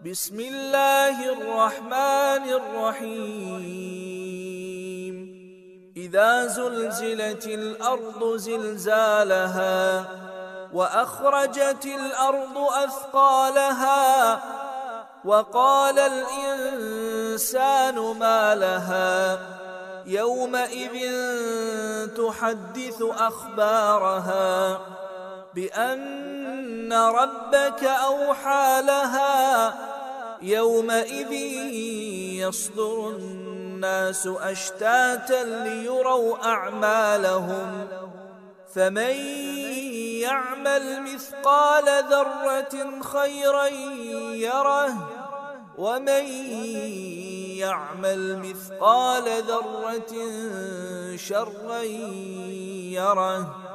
بسم الله الرحمن الرحيم إذا زلزلت الأرض زلزالها وأخرجت الأرض أثقالها وقال الإنسان ما لها يومئذ تحدث أخبارها بأن ربك أوحى لها يومئذ يصدر الناس أشتاتا ليروا أعمالهم فمن يعمل مثقال ذرة خيرا يره ومن يعمل مثقال ذرة شرا يره